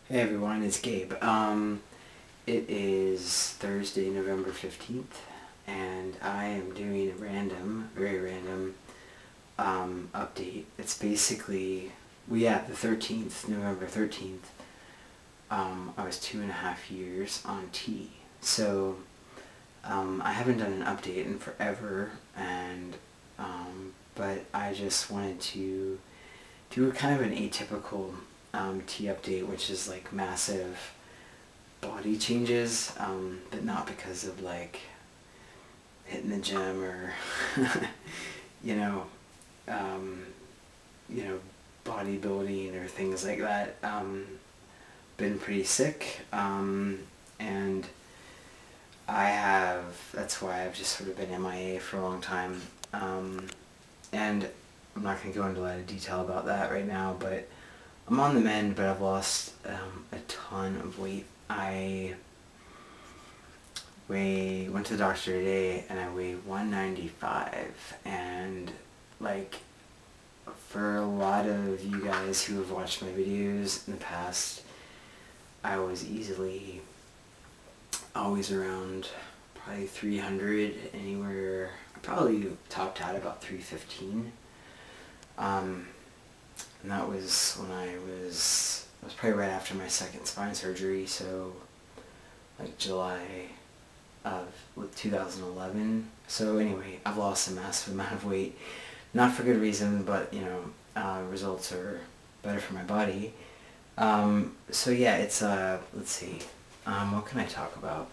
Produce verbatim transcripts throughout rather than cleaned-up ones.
Hey everyone, it's Gabe. Um, it is Thursday, November fifteenth, and I am doing a random, very random, um, update. It's basically, well, yeah, the thirteenth, November thirteenth, um, I was two and a half years on T. So, um, I haven't done an update in forever, and, um, but I just wanted to do a kind of an atypical Um, T update, which is like massive body changes, um, but not because of like hitting the gym or you know, um, you know, bodybuilding or things like that. Um, been pretty sick, um, and I have. That's why I've just sort of been M I A for a long time, um, and I'm not going to go into a lot of detail about that right now, but I'm on the mend, but I've lost um, a ton of weight. I weigh, went to the doctor today and I weigh one ninety-five, and like for a lot of you guys who have watched my videos in the past, I was easily always around probably three hundred, anywhere, probably topped out about three fifteen. Um, And that was when I was, it was probably right after my second spine surgery, so like July of two thousand eleven. So anyway, I've lost a massive amount of weight. Not for good reason, but you know, uh, results are better for my body. Um, so yeah, it's, uh, let's see, um, what can I talk about?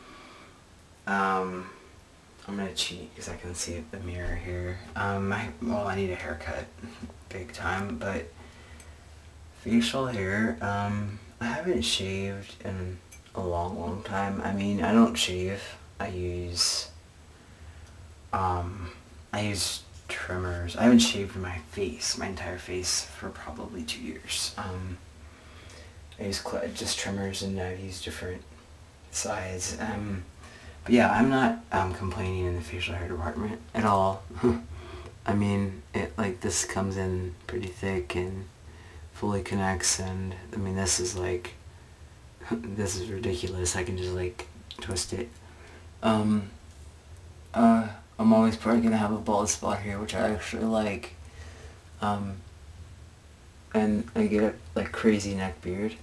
Um, I'm gonna cheat because I can see the mirror here. Um, I, well, I need a haircut, big time, but facial hair, um, I haven't shaved in a long, long time. I mean, I don't shave. I use, um, I use trimmers. I haven't shaved my face, my entire face, for probably two years. Um, I use cl just trimmers, and I've used different size. Um, But yeah, I'm not um, complaining in the facial hair department at all. I mean, it like this comes in pretty thick and fully connects, and I mean this is like, this is ridiculous. I can just like twist it. Um, uh, I'm always probably gonna have a bald spot here, which I actually like. Um, and I get a like crazy neck beard.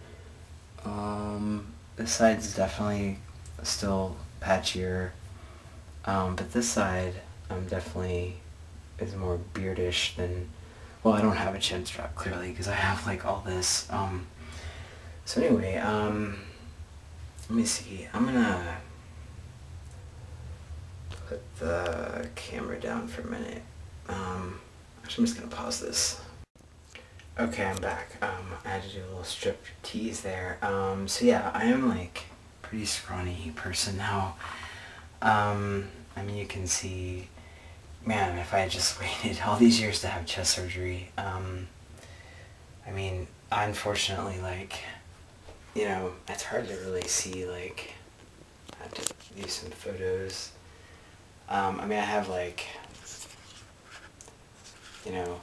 Um, this side's definitely still patchier, um, but this side um, definitely is more beardish than, well, I don't have a chin strap clearly because I have like all this. Um, so anyway, um, let me see, I'm gonna put the camera down for a minute. Um, actually, I'm just gonna pause this. Okay, I'm back. Um, I had to do a little strip tease there. Um, so yeah, I am like pretty scrawny person now. Um, I mean, you can see, man, if I had just waited all these years to have chest surgery, um, I mean, unfortunately, like, you know, it's hard to really see, like, I have to use some photos. Um, I mean, I have, like, you know,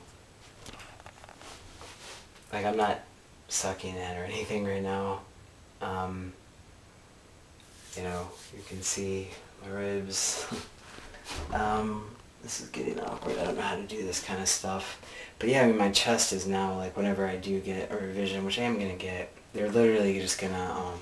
like, I'm not sucking it or anything right now. Um, You know, you can see my ribs. um, this is getting awkward. I don't know how to do this kind of stuff. But yeah, I mean, my chest is now, like, whenever I do get a revision, which I am going to get, they're literally just going to, um,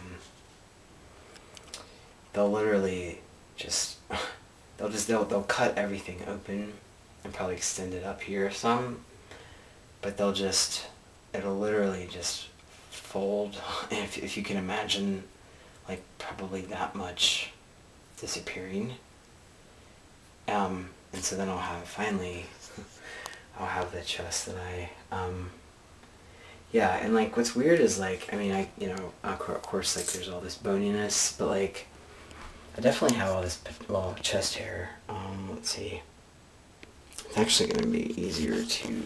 they'll literally just, they'll just, they'll, they'll cut everything open and probably extend it up here some. But they'll just, it'll literally just fold, if, if you can imagine, like probably that much disappearing. Um, and so then I'll have, finally, I'll have the chest that I, um, yeah, and like what's weird is like, I mean, I, you know, of course, like there's all this boniness, but like, I definitely have all this, well, chest hair. Um, let's see. It's actually going to be easier to,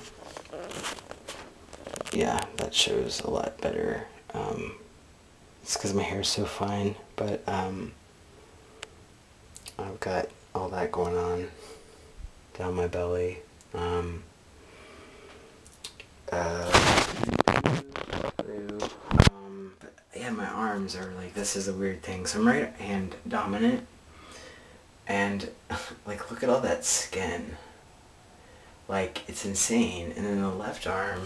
yeah, that shows a lot better. Um, It's because my hair is so fine, but um, I've got all that going on down my belly. Um, uh, arms are like, this is a weird thing. So I'm right hand dominant, and like, look at all that skin. Like, it's insane. And then the left arm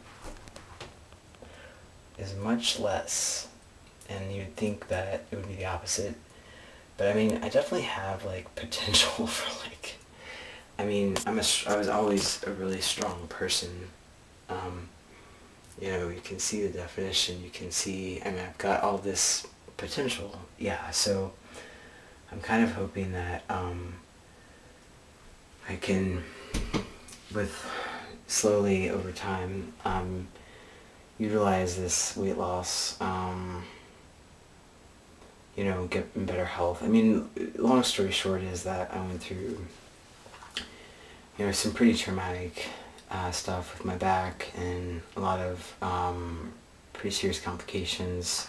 is much less, and you'd think that it would be the opposite. But I mean, I definitely have like potential for like, I mean, I'm a, I was always a really strong person. Um, you know, you can see the definition, you can see, I mean, I've got all this potential. Yeah, so I'm kind of hoping that um, I can, with slowly over time, um, utilize this weight loss, um, you know, get in better health. I mean, long story short is that I went through, you know, some pretty traumatic uh, stuff with my back, and a lot of um, pretty serious complications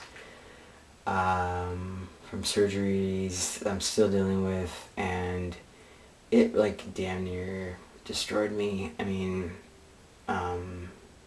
um, from surgeries I'm still dealing with, and it like damn near destroyed me. I mean, um,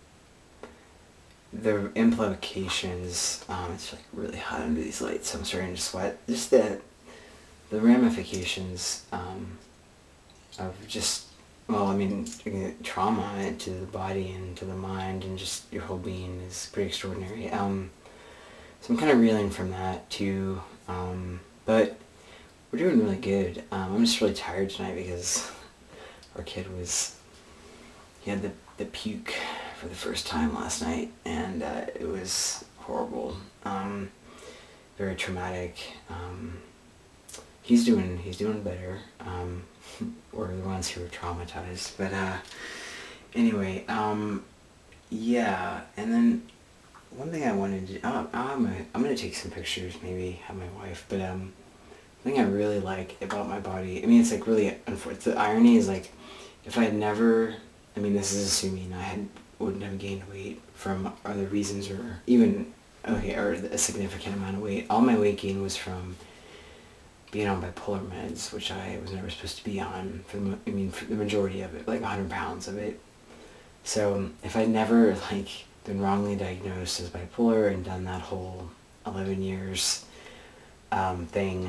the implications, um, it's like really hot under these lights, so I'm starting to sweat. Just the, the ramifications um, of just, well, I mean, trauma to the body and to the mind and just your whole being is pretty extraordinary. Um, so I'm kind of reeling from that too, um, but we're doing really good. Um, I'm just really tired tonight because our kid was, he had the, the puke for the first time last night, and uh, it was horrible, um, very traumatic. Um, he's doing he's doing better. Um, we're the ones who were traumatized, but uh, anyway, um, yeah. And then one thing I wanted to, oh, I'm gonna, I'm gonna take some pictures, maybe have my wife, but um, the thing I really like about my body, I mean, it's like really unfortunate. The irony is like, if I had never, I mean, this is assuming I had wouldn't have gained weight from other reasons, or even, okay, or a significant amount of weight. All my weight gain was from being on bipolar meds, which I was never supposed to be on, for the, I mean, for the majority of it, like one hundred pounds of it. So if I'd never, like, been wrongly diagnosed as bipolar and done that whole eleven years um, thing,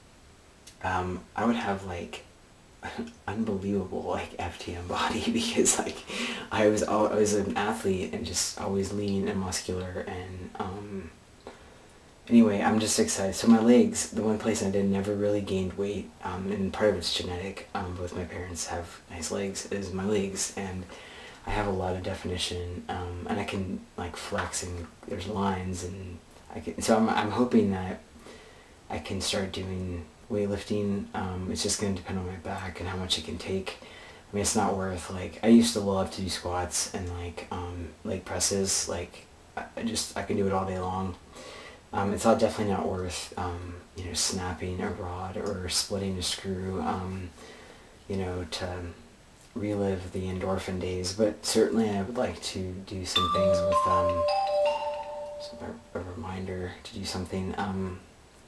um, I would have, like, unbelievable like F T M body, because like I was all, I was an athlete and just always lean and muscular, and um anyway, I'm just excited. So my legs, the one place I did never really gained weight, um and part of it's genetic, um both my parents have nice legs, is my legs, and I have a lot of definition, um and I can like flex, and there's lines, and I can, so I'm, I'm hoping that I can start doing weightlifting. Um, it's just going to depend on my back and how much it can take. I mean, it's not worth, like, I used to love to do squats and like um, leg presses, like I just, I can do it all day long. Um, it's all definitely not worth, um, you know, snapping a rod or splitting a screw, um, you know, to relive the endorphin days, but certainly I would like to do some things with, um, just a, a reminder to do something. Um,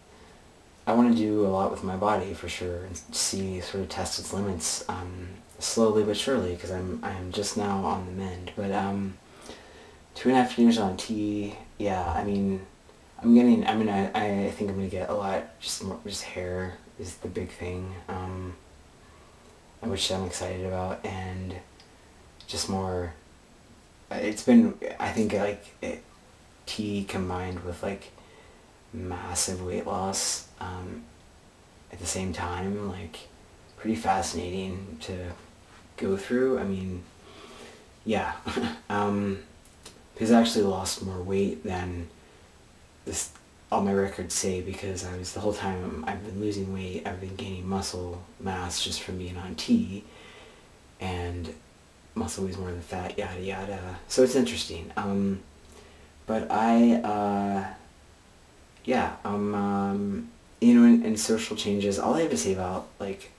I want to do a lot with my body for sure, and see, sort of test its limits, um, slowly but surely, because I'm I'm just now on the mend. But um, two and a half years on T, yeah. I mean, I'm getting. I mean, I, I think I'm gonna get a lot. Just more, just hair is the big thing, um, which I'm excited about, and just more. It's been, I think, like it, T combined with like massive weight loss um, at the same time, like pretty fascinating to go through. I mean, yeah, um, because I actually lost more weight than this, all my records say, because I was, the whole time I've been losing weight, I've been gaining muscle mass just from being on T, and muscle weighs more than fat, yada yada. So it's interesting. Um, but I, uh, yeah, um, um, you know, in, in social changes, all I have to say about, like,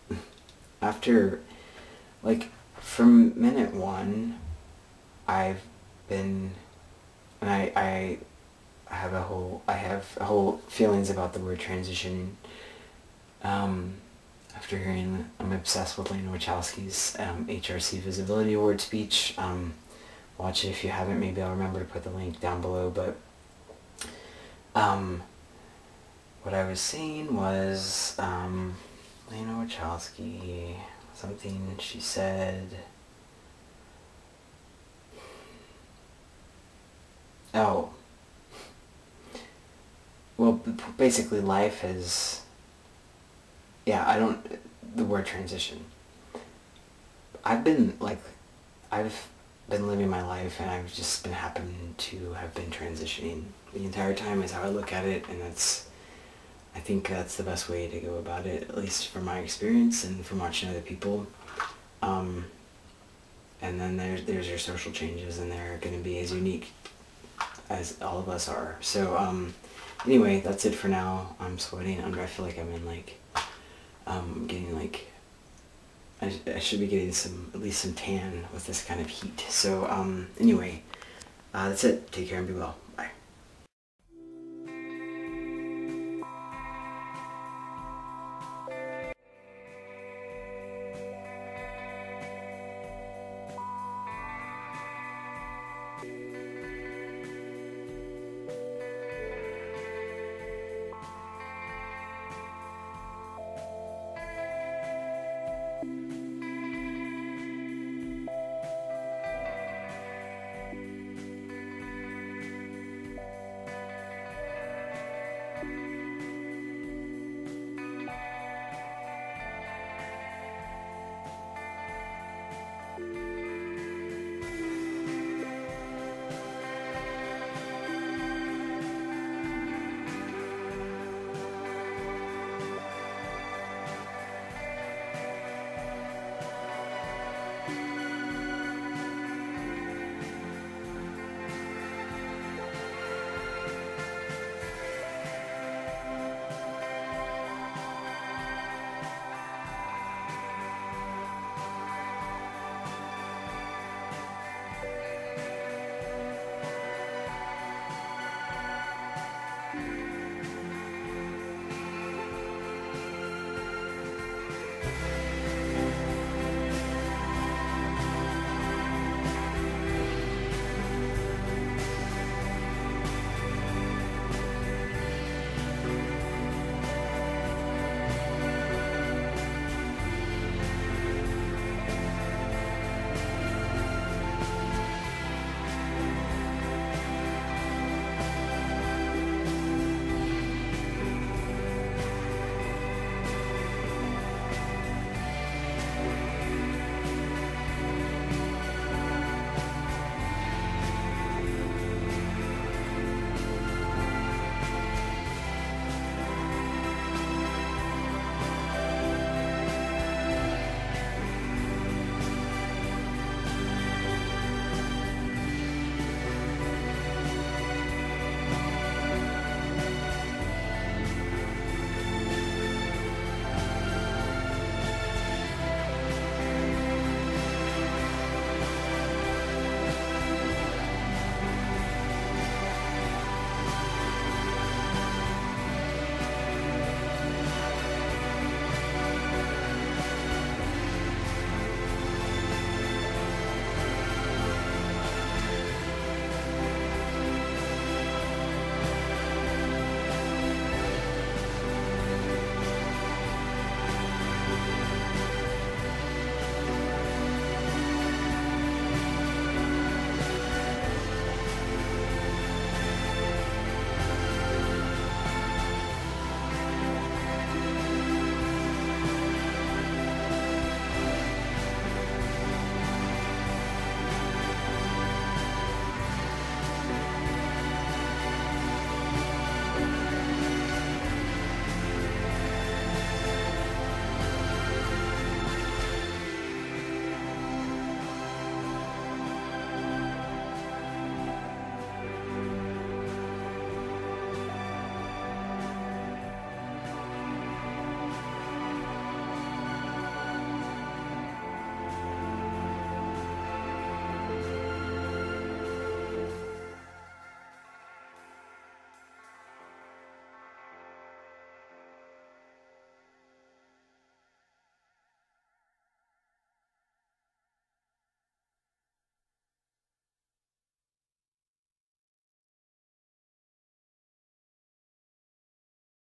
after, like, from minute one, I've been, and I, I have a whole, I have a whole feelings about the word transition, um, after hearing, I'm obsessed with Lena Wachowski's, um, H R C Visibility Award speech. Um, watch it if you haven't, maybe I'll remember to put the link down below, but Um, what I was saying was, um, Lena Wachowski, something she said... Oh. Well, basically life is... Yeah, I don't... The word transition. I've been, like... I've been living my life and I've just been happen to have been transitioning the entire time is how I look at it, and that's... I think that's the best way to go about it, at least from my experience and from watching other people. Um, and then there's, there's your social changes, and they're going to be as unique as all of us are. So, um, anyway, that's it for now. I'm sweating under. I feel like I'm in, like, um, getting, like, I, sh I should be getting some, at least some tan with this kind of heat. So, um, anyway, uh, that's it. Take care and be well. Bye.